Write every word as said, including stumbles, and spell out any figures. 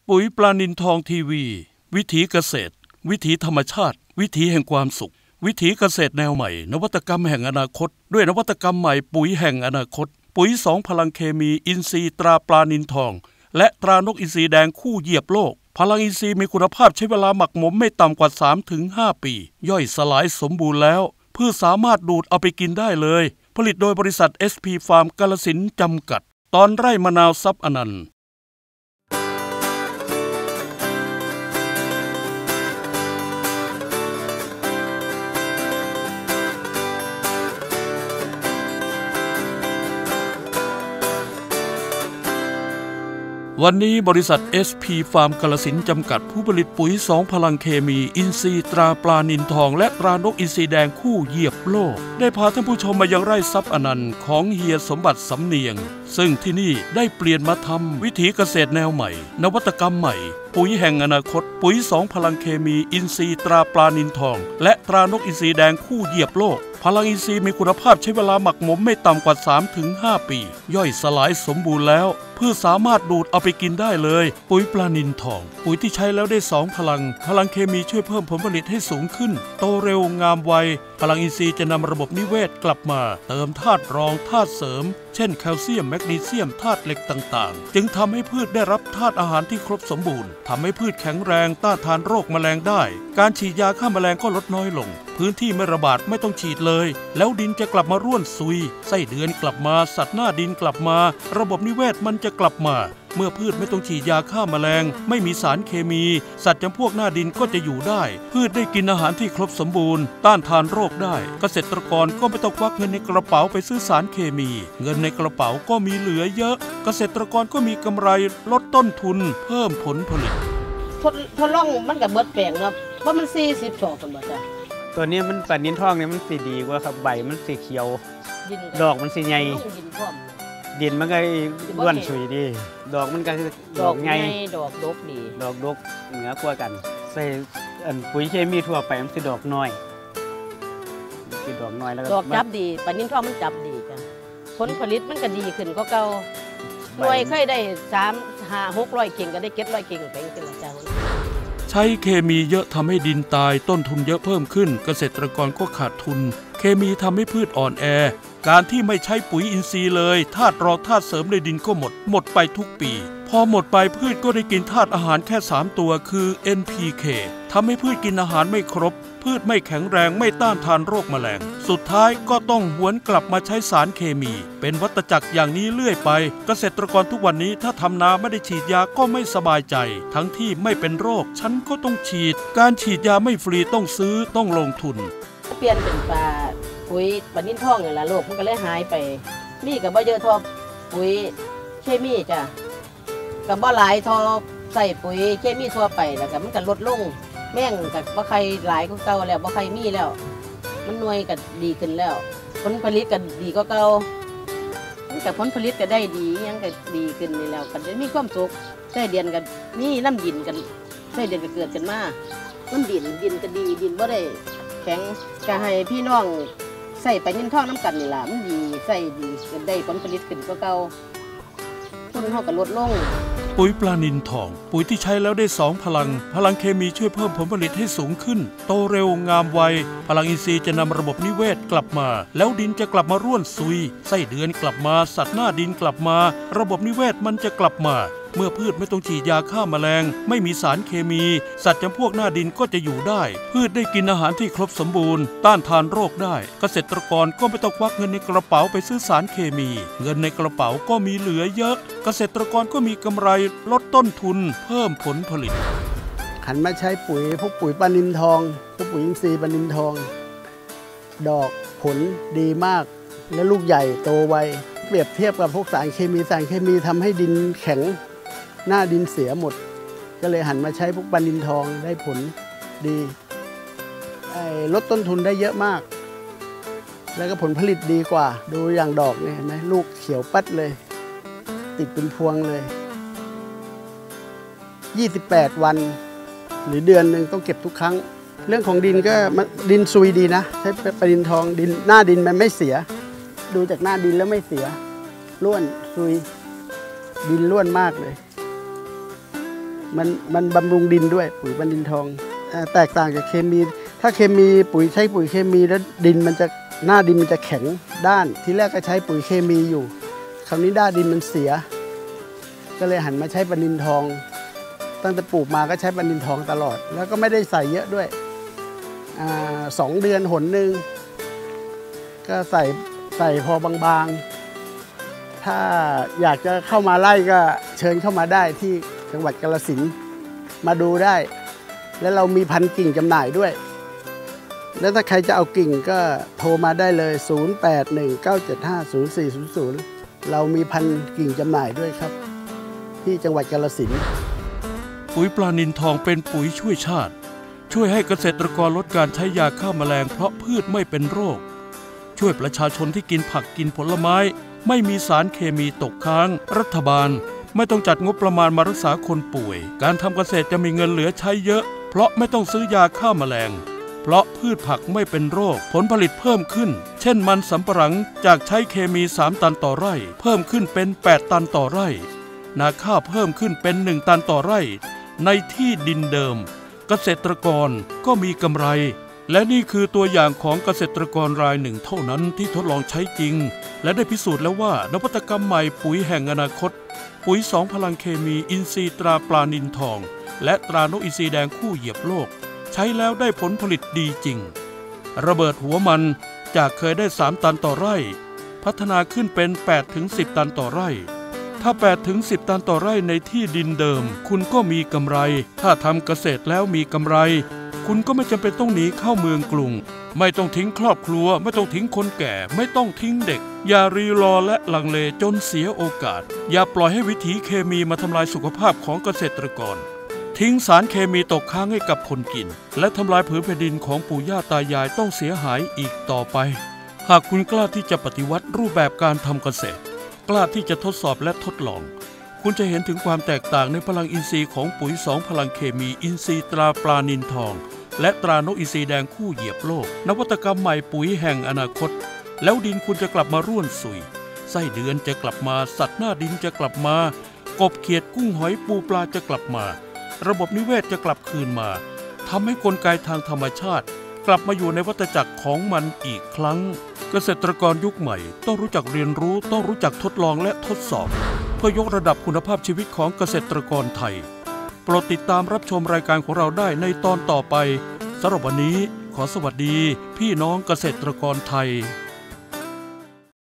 ปุ๋ยปลานิลทองทีวีวิถีเกษตรวิถีธรรมชาติวิถีแห่งความสุขวิถีเกษตรแนวใหม่นวัตกรรมแห่งอนาคตด้วยนวัตกรรมใหม่ปุ๋ยแห่งอนาคตปุ๋ยสองพลังเคมีอินทรีย์ตราปลานิลทองและตรานกอินทรีแดงคู่เหยียบโลกพลังอินทรีย์มีคุณภาพใช้เวลาหมักหมมไม่ต่ำกว่า สามถึงห้า ปีย่อยสลายสมบูรณ์แล้วพืชสามารถดูดเอาไปกินได้เลยผลิตโดยบริษัท เอส พี Farm กาฬสินธุ์จำกัดตอนไร่มะนาวทรัพย์อนันต์วันนี้บริษัท เอส พี Farm กาฬสินธุ์จำกัดผู้ผลิตปุ๋ยสองพลังเคมีอินทรีย์ตราปลานิลทองและตรานกอินทรีแดงคู่เหยียบโลกได้พาท่านผู้ชมมายังไร่ทรัพย์อนันต์ของเฮียสมบัติสำเนียงซึ่งที่นี่ได้เปลี่ยนมาทำวิถีเกษตรแนวใหม่นวัตกรรมใหม่ปุ๋ยแห่งอนาคตปุ๋ยสองพลังเคมีอินทรีย์ตราปลานิลทองและตรานกอินทรีแดงคู่เหยียบโลกพลังอินทรีย์มีคุณภาพใช้เวลาหมักหมมไม่ต่ำกว่า สามถึงห้า ปีย่อยสลายสมบูรณ์แล้วพืชสามารถดูดเอาไปกินได้เลยปุ๋ยปลานิลทองปุ๋ยที่ใช้แล้วได้สองพลังพลังเคมีช่วยเพิ่มผลผลิตให้สูงขึ้นโตเร็วงามไวพลังอินทรีย์จะนำระบบนิเวศกลับมาเติมธาตุรองธาตุเสริมเช่นแคลเซียมแมกนีเซียมธาตุเหล็กต่างๆจึงทำให้พืชได้รับธาตุอาหารที่ครบสมบูรณ์ทำให้พืชแข็งแรงต้านทานโรคแมลงได้การฉีดยาฆ่าแมลงก็ลดน้อยลงพื้นที่ไม่ระบาดไม่ต้องฉีดเลยแล้วดินจะกลับมาร่วนซุยไส้เดือนกลับมาสัตว์หน้าดินกลับมาระบบนิเวศมันจะกลับมาเมื่อพืชไม่ต้องฉีดยาฆ่าแมลงไม่มีสารเคมีสัตว์จำพวกหน้าดินก็จะอยู่ได้พืชได้กินอาหารที่ครบสมบูรณ์ต้านทานโรคได้เกษตรกรก็ไม่ต้องควักเงินในกระเป๋าไปซื้อสารเคมีเงินในกระเป๋าก็มีเหลือเยอะเกษตรกรก็มีกำไรลดต้นทุนเพิ่มผลผลิตทดลองมันกับเบิดแปลงครับว่ามันสี่สิบสองคนบ่จ้ะตัวนี้มันปลานิลทองเนี่ยมันสีดีกว่าครับใบมันสีเขียวดอกมันสีใหญ่ดินมันก็ล้วนสวยดีดอกมันก็ดอกใหญ่ดอกดกดีดอกดกเหนือกว่ากันใส่ปุ๋ยเคมีทั่วไปมันสีดอกน้อยสีดอกน้อยแล้วดอกจับดีปลานิลทองมันจับดีจ้ะผลผลิตมันก็ดีขึ้นก็เก่าหน่วยเคยได้สามห้าหกร้อยเก่งก็ได้เก็ดร้อยเก่งไปเป็นละจ้ะใช้เคมีเยอะทำให้ดินตายต้นทุนเยอะเพิ่มขึ้นเกษตรกรก็ขาดทุนเคมีทำให้พืชอ่อนแอการที่ไม่ใช้ปุ๋ยอินทรีย์เลยธาตุรองธาตุเสริมในดินก็หมดหมดไปทุกปีพอหมดไปพืชก็ได้กินธาตุอาหารแค่สามตัวคือ เอ็น พี เค ทำให้พืชกินอาหารไม่ครบพืชไม่แข็งแรงไม่ต้านทานโรคแมลงสุดท้ายก็ต้องหวนกลับมาใช้สารเคมีเป็นวัฏจักรอย่างนี้เรื่อยไปเกษตรกรทุกวันนี้ถ้าทำนาไม่ได้ฉีดยาก็ไม่สบายใจทั้งที่ไม่เป็นโรคฉันก็ต้องฉีดการฉีดยาไม่ฟรีต้องซื้อต้องลงทุนเปลี่ยนเป็นปลาปุ๋ยปลานิลทองนี่ล่ะโรคมันก็เลยหายไปมีก็บ่เยอะทอปุ๋ยเคมีจ้ะก็บ่หลายทอใส่ปุ๋ยเคมีทั่วไปแล้วก็มันก็ลดลงแม่งกับบ่ใครหลายก็เก่าแล้วบ่ใครมีแล้วมันหน่วยก็ดีขึ้นแล้วผลผลิตก็ดีก็เก่ามันก็ผลผลิตก็ได้ดียังก็ดีขึ้นนี่แล้วก็ได้มีความสุขไส้เดือนก็มีน้ำดินกันไส้เดือนก็เกิดขึ้นมาน้ำดินดินก็ดีดินบ่ได้แข็งก็ให้พี่น้องใส่ปลานิลทองน้ำกันนี่ล่ะมันดีใส่ดีก็ได้ผลผลิตขึ้นก็เก่าต้นเฮาก็ลดลงปุ๋ยปลานิลทองปุ๋ยที่ใช้แล้วได้สองพลังพลังเคมีช่วยเพิ่มผลผลิตให้สูงขึ้นโตเร็วงามไวพลังอินทรีย์จะนำระบบนิเวศกลับมาแล้วดินจะกลับมาร่วนซุยไส้เดือนกลับมาสัตว์หน้าดินกลับมาระบบนิเวศมันจะกลับมาเมื่อพืชไม่ต้องฉีดยาฆ่าแมลงไม่มีสารเคมีสัตว์จำพวกหน้าดินก็จะอยู่ได้พืชได้กินอาหารที่ครบสมบูรณ์ต้านทานโรคได้เกษตรกรก็ไม่ต้องควักเงินในกระเป๋าไปซื้อสารเคมีเงินในกระเป๋าก็มีเหลือเยอะเกษตรกรก็มีกำไรลดต้นทุนเพิ่มผลผลิตหันมาใช้ปุ๋ยพวกปุ๋ยปลานิลทองพวกปุ๋ยอินทรีย์ปลานิลทองดอกผลดีมากและลูกใหญ่โตไวเปรียบเทียบกับพวกสารเคมีสารเคมีทำให้ดินแข็งหน้าดินเสียหมดก็เลยหันมาใช้พวกปลานิลทองได้ผลดีลดต้นทุนได้เยอะมากแล้วก็ผลผลิตดีกว่าดูอย่างดอกนี่เห็นไหมลูกเขียวปัดเลยติดเป็นพวงเลยยี่สิบแปดวันหรือเดือนหนึ่งต้องเก็บทุกครั้งเรื่องของดินก็ดินซุยดีนะใช้ปลานิลทองดินหน้าดินมันไม่เสียดูจากหน้าดินแล้วไม่เสียร่วนซุยดินร่วนมากเลยมันมันบำรุงดินด้วยปุ๋ยปลานิลทองแตกต่างจากเคมีถ้าเคมีปุ๋ยใช้ปุ๋ยเคมีแล้วดินมันจะหน้าดินมันจะแข็งด้านที่แรกก็ใช้ปุ๋ยเคมีอยู่คราวนี้ด้านดินมันเสียก็เลยหันมาใช้ปลานิลทองตั้งแต่ปลูกมาก็ใช้ปลานิลทองตลอดแล้วก็ไม่ได้ใส่เยอะด้วยอ่าสองเดือนหนหนึ่งก็ใส่ใส่พอบางๆถ้าอยากจะเข้ามาไล่ก็เชิญเข้ามาได้ที่จังหวัดกาฬสินธุ์มาดูได้แล้วเรามีพันธุ์กิ่งจำหน่ายด้วยแล้วถ้าใครจะเอากิ่งก็โทรมาได้เลยศูนย์ แปด หนึ่ง เก้า เจ็ด ห้า ศูนย์ สี่ ศูนย์ ศูนย์เรามีพันธุ์กิ่งจำหน่ายด้วยครับที่จังหวัดกาฬสินธุ์ปุ๋ยปลานิลทองเป็นปุ๋ยช่วยชาติช่วยให้เกษตรกรลดการใช้ยาฆ่าแมลงเพราะพืชไม่เป็นโรคช่วยประชาชนที่กินผักกินผลไม้ไม่มีสารเคมีตกค้างรัฐบาลไม่ต้องจัดงบประมาณมารักษาคนป่วยการทำเกษตรจะมีเงินเหลือใช้เยอะเพราะไม่ต้องซื้อยาฆ่าแมลงเพราะพืชผักไม่เป็นโรคผลผลิตเพิ่มขึ้นเช่นมันสำปะหลังจากใช้เคมีสามตันต่อไร่เพิ่มขึ้นเป็นแปดตันต่อไร่นาข้าวเพิ่มขึ้นเป็นหนึ่งตันต่อไร่ในที่ดินเดิมเกษตรกรก็มีกำไรและนี่คือตัวอย่างของเกษตรกรรายหนึ่งเท่านั้นที่ทดลองใช้จริงและได้พิสูจน์แล้วว่านวัตกรรมใหม่ปุ๋ยแห่งอนาคตปุ๋ยสองพลังเคมีอินทรีย์ตราปลานิลทองและตรานกอินทรีแดงคู่เหยียบโลกใช้แล้วได้ผลผลิตดีจริงระเบิดหัวมันจากเคยได้สามตันต่อไร่พัฒนาขึ้นเป็น แปดถึงสิบ ตันต่อไร่ถ้า แปดถึงสิบ ตันต่อไร่ในที่ดินเดิมคุณก็มีกำไรถ้าทำเกษตรแล้วมีกำไรคุณก็ไม่จำเป็นต้องหนีเข้าเมืองกรุงไม่ต้องทิ้งครอบครัวไม่ต้องทิ้งคนแก่ไม่ต้องทิ้งเด็กอย่ารีรอและลังเลจนเสียโอกาสอย่าปล่อยให้วิถีเคมีมาทำลายสุขภาพของเกษตรกรทิ้งสารเคมีตกค้างให้กับคนกินและทำลายผืนแผ่นดินของปู่ย่าตายายต้องเสียหายอีกต่อไปหากคุณกล้าที่จะปฏิวัติรูปแบบการทำเกษตรกล้าที่จะทดสอบและทดลองคุณจะเห็นถึงความแตกต่างในพลังอินทรีย์ของปุ๋ยสองพลังเคมีอินทรีย์ตราปลานิลทองและตรานกอินทรีแดงคู่เหยียบโลกนวัตกรรมใหม่ปุ๋ยแห่งอนาคตแล้วดินคุณจะกลับมาร่วนสุยไส้เดือนจะกลับมาสัตว์หน้าดินจะกลับมากบเขียดกุ้งหอยปูปลาจะกลับมาระบบนิเวศจะกลับคืนมาทำให้กลไกทางธรรมชาติกลับมาอยู่ในวัฏจักรของมันอีกครั้งเกษตรกรยุคใหม่ต้องรู้จักเรียนรู้ต้องรู้จักทดลองและทดสอบเพื่อยกระดับคุณภาพชีวิตของเกษตรกรไทยโปรดติดตามรับชมรายการของเราได้ในตอนต่อไปสำหรับวันนี้ขอสวัสดีพี่น้องเกษตรกรไทย